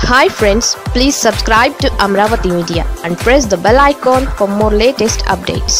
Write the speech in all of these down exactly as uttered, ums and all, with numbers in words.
Hi friends, please subscribe to Amaravathi Media and press the bell icon for more latest updates.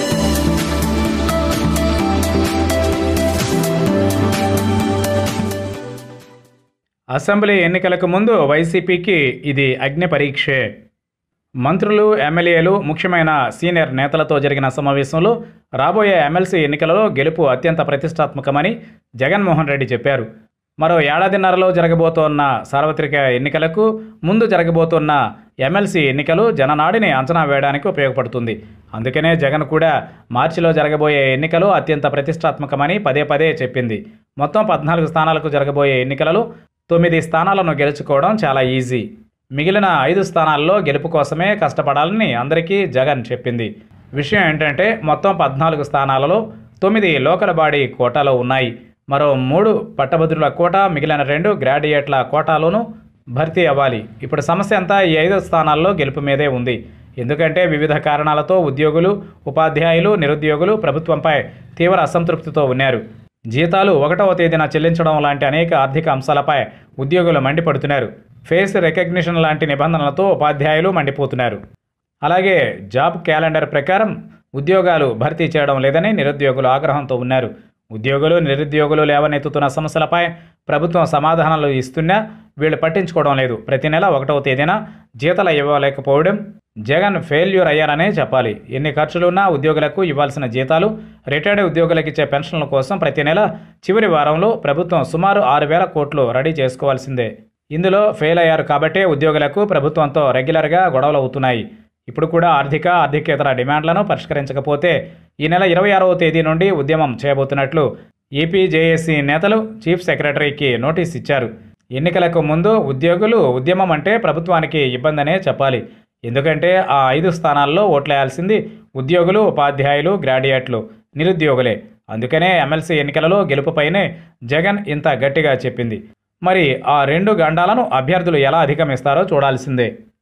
Assembly ఎన్నికలకు ముందు వైసీపీకి ఇది అగ్ని పరీక్షే. మంత్రులు, ఎమ్మెల్యేలు, ముఖ్యమైన సీనియర్ నేతలతో జరిగిన సమావేశంలో రాబోయే ఎమ్మెల్సీ ఎన్నికలలో గెలుపు అత్యంత ప్రతిష్టాత్మకమని జగన్మోహన్ రెడ్డి చెప్పారు. మరో ఏడాదిన్నరలో జరగబోతోన్న సార్వత్రిక ఎన్నికలకు ముందు జరగబోతున్న ఎమ్మెల్సీ ఎన్నికలు జననాడిని అంచనా వేయడానికి ఉపయోగపడుతుంది. అందుకనే జగన్ కూడా మార్చిలో జరగబోయే ఎన్నికలు అత్యంత ప్రతిష్టాత్మకమని పదే పదే చెప్పింది. మొత్తం పద్నాలుగు స్థానాలకు జరగబోయే ఎన్నికలలో తొమ్మిది స్థానాలను గెలుచుకోవడం చాలా ఈజీ. మిగిలిన ఐదు స్థానాల్లో గెలుపు కోసమే కష్టపడాలని అందరికీ జగన్ చెప్పింది. విషయం ఏంటంటే మొత్తం పద్నాలుగు స్థానాలలో తొమ్మిది లోకల్ బాడీ కోటాలో ఉన్నాయి. మరో మూడు పట్టభద్రుల కోటా, మిగిలిన రెండు గ్రాడ్యుయేట్ల కోటాలోనూ భర్తీ అవ్వాలి. ఇప్పుడు సమస్య అంతా ఈ ఐదు స్థానాల్లో గెలుపు మీదే ఉంది. ఎందుకంటే వివిధ కారణాలతో ఉద్యోగులు, ఉపాధ్యాయులు, నిరుద్యోగులు ప్రభుత్వంపై తీవ్ర అసంతృప్తితో ఉన్నారు. జీతాలు ఒకటవ తేదీన చెల్లించడం లాంటి అనేక ఆర్థిక అంశాలపై ఉద్యోగులు మండిపడుతున్నారు. ఫేస్ రికగ్నిషన్ లాంటి నిబంధనలతో ఉపాధ్యాయులు మండిపోతున్నారు. అలాగే జాబ్ క్యాలెండర్ ప్రకారం ఉద్యోగాలు భర్తీ చేయడం లేదని నిరుద్యోగులు ఆగ్రహంతో ఉన్నారు. ఉద్యోగులు, నిరుద్యోగులు లేవనెత్తుతున్న సమస్యలపై ప్రభుత్వం సమాధానాలు ఇస్తున్నా వీళ్ళు పట్టించుకోవడం లేదు. ప్రతి నెల ఒకటవ తేదీన జీతాలు ఇవ్వలేకపోవడం జగన్ ఫెయిల్యూర్ అయ్యారనే చెప్పాలి. ఎన్ని ఖర్చులున్నా ఉద్యోగులకు ఇవ్వాల్సిన జీతాలు, రిటైర్డ్ ఉద్యోగులకు ఇచ్చే పెన్షన్ల కోసం ప్రతి నెల చివరి వారంలో ప్రభుత్వం సుమారు ఆరు వేల కోట్లు రెడీ చేసుకోవాల్సిందే. ఇందులో ఫెయిల్ అయ్యారు కాబట్టే ఉద్యోగులకు ప్రభుత్వంతో రెగ్యులర్గా గొడవలు అవుతున్నాయి. ఇప్పుడు కూడా ఆర్థిక, ఆర్థికేతర డిమాండ్లను పరిష్కరించకపోతే ఈ నెల ఇరవై ఆరవ తేదీ నుండి ఉద్యమం చేయబోతున్నట్లు ఏపీ జేఏసీ నేతలు చీఫ్ సెక్రటరీకి నోటీస్ ఇచ్చారు. ఎన్నికలకు ముందు ఉద్యోగులు ఉద్యమం అంటే ప్రభుత్వానికి ఇబ్బందనే చెప్పాలి. ఎందుకంటే ఆ ఐదు స్థానాల్లో ఓట్లేయాల్సింది ఉద్యోగులు, ఉపాధ్యాయులు, గ్రాడ్యుయేట్లు, నిరుద్యోగులే. అందుకనే ఎమ్మెల్సీ ఎన్నికలలో గెలుపుపైనే జగన్ ఇంత గట్టిగా చెప్పింది. మరి ఆ రెండు గండాలను అభ్యర్థులు ఎలా అధిగమిస్తారో చూడాల్సిందే.